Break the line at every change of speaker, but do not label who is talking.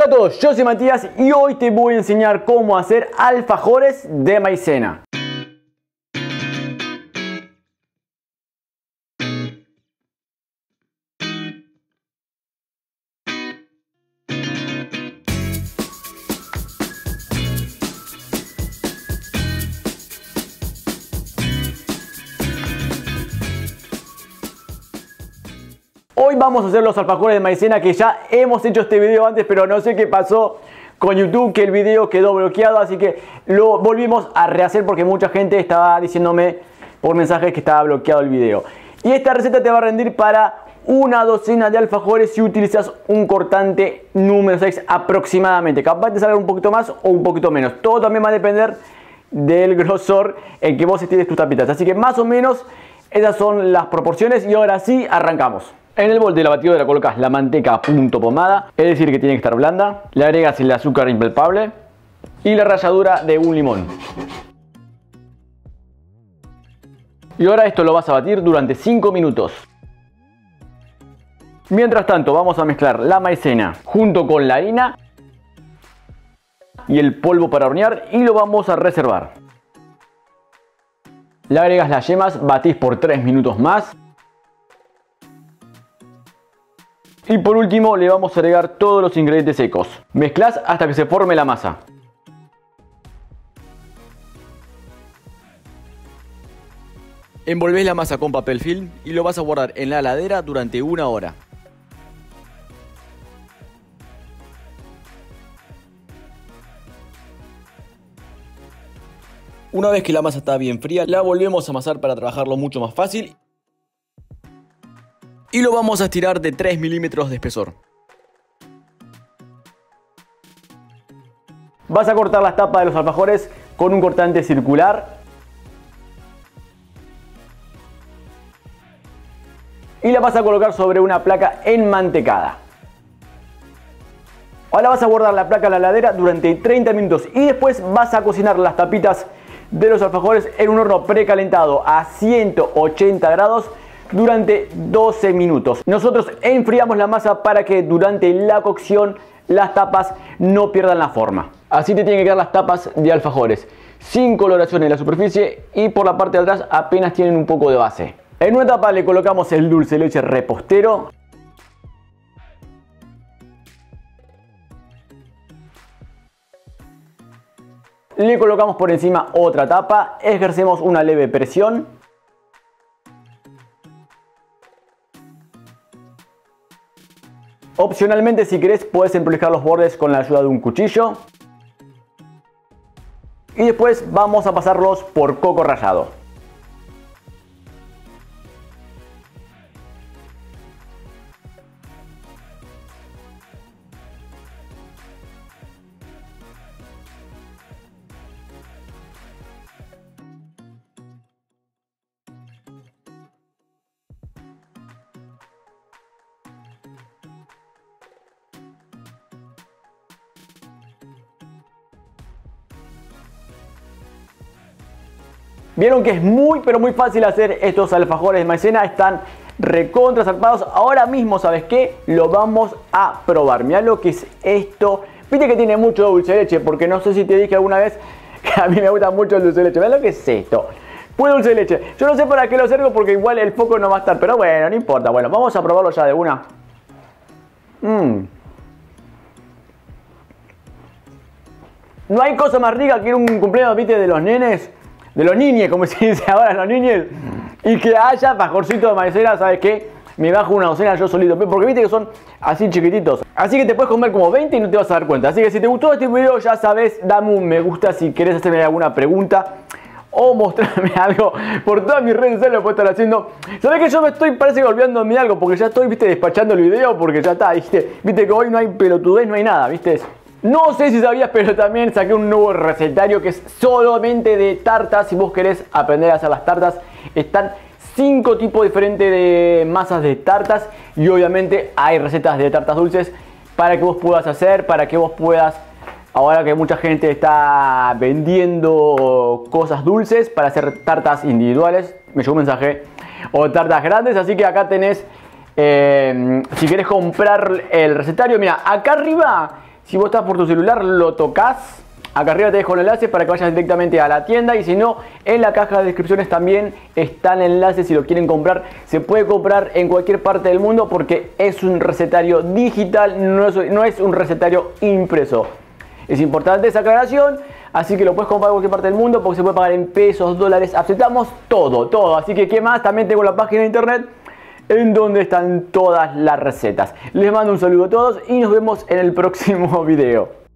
Hola a todos, yo soy Matías y hoy te voy a enseñar cómo hacer alfajores de maicena. Hoy vamos a hacer los alfajores de maicena, que ya hemos hecho este video antes, pero no sé qué pasó con YouTube, que el video quedó bloqueado, así que lo volvimos a rehacer porque mucha gente estaba diciéndome por mensajes que estaba bloqueado el video. Y esta receta te va a rendir para una docena de alfajores si utilizas un cortante número 6 aproximadamente. Capaz te salga un poquito más o un poquito menos. Todo también va a depender del grosor en que vos estires tus tapitas. Así que más o menos esas son las proporciones y ahora sí arrancamos. En el bol de la batidora colocas la manteca a punto pomada, es decir que tiene que estar blanda. Le agregas el azúcar impalpable y la ralladura de un limón. Y ahora esto lo vas a batir durante 5 minutos. Mientras tanto vamos a mezclar la maicena junto con la harina y el polvo para hornear y lo vamos a reservar. Le agregas las yemas, batís por 3 minutos más. Y por último le vamos a agregar todos los ingredientes secos. Mezclas hasta que se forme la masa. Envolvés la masa con papel film y lo vas a guardar en la heladera durante 1 hora. Una vez que la masa está bien fría, la volvemos a amasar para trabajarlo mucho más fácil. Y lo vamos a estirar de 3 milímetros de espesor. Vas a cortar las tapas de los alfajores con un cortante circular. Y la vas a colocar sobre una placa enmantecada. Ahora vas a guardar la placa en la heladera durante 30 minutos. Y después vas a cocinar las tapitas de los alfajores en un horno precalentado a 180 grados. Durante 12 minutos. Nosotros enfriamos la masa para que durante la cocción las tapas no pierdan la forma. Así te tienen que quedar las tapas de alfajores, sin coloración en la superficie y por la parte de atrás apenas tienen un poco de base. En una tapa le colocamos el dulce de leche repostero. Le colocamos por encima otra tapa, ejercemos una leve presión. Opcionalmente, si querés, puedes emprolijar los bordes con la ayuda de un cuchillo. Y después vamos a pasarlos por coco rallado. Vieron que es muy pero muy fácil hacer estos alfajores de maicena, están recontra zarpados. Ahora mismo, ¿sabes qué? Lo vamos a probar. Mirá lo que es esto. Viste que tiene mucho dulce de leche, porque no sé si te dije alguna vez que a mí me gusta mucho el dulce de leche. Mirá lo que es esto. Puro dulce de leche. Yo no sé para qué lo sirvo porque igual el foco no va a estar, pero bueno, no importa. Bueno, vamos a probarlo ya de una. No hay cosa más rica que un cumpleaños, viste, de los nenes. De los niñes, como se dice ahora, los niñes. Y que haya alfajorcito de maicena, ¿sabes qué? Me bajo una docena yo solito. Porque viste que son así chiquititos. Así que te puedes comer como 20 y no te vas a dar cuenta. Así que si te gustó este video, ya sabes, dame un me gusta si querés hacerme alguna pregunta. O mostrarme algo por todas mis redes sociales, lo puedo estar haciendo. ¿Sabés que yo me estoy, parece que olvidándome algo? Porque ya estoy, viste, despachando el video. Porque ya está, viste que hoy no hay pelotudez, no hay nada, viste. No sé si sabías, pero también saqué un nuevo recetario que es solamente de tartas. Si vos querés aprender a hacer las tartas, están 5 tipos diferentes de masas de tartas. Y obviamente hay recetas de tartas dulces para que vos puedas hacer, para que vos puedas, ahora que mucha gente está vendiendo cosas dulces para hacer tartas individuales, me llegó un mensaje, o tartas grandes. Así que acá tenés, si querés comprar el recetario, mira, acá arriba Si vos estás por tu celular, lo tocas. Acá arriba te dejo el enlace para que vayas directamente a la tienda, y si no, en la caja de descripciones también está el enlace si lo quieren comprar. Se puede comprar en cualquier parte del mundo porque es un recetario digital, no es un recetario impreso. Es importante esa aclaración, así que lo puedes comprar en cualquier parte del mundo porque se puede pagar en pesos, dólares, aceptamos todo. Así que, ¿qué más? También tengo la página de internet en donde están todas las recetas. Les mando un saludo a todos y nos vemos en el próximo video.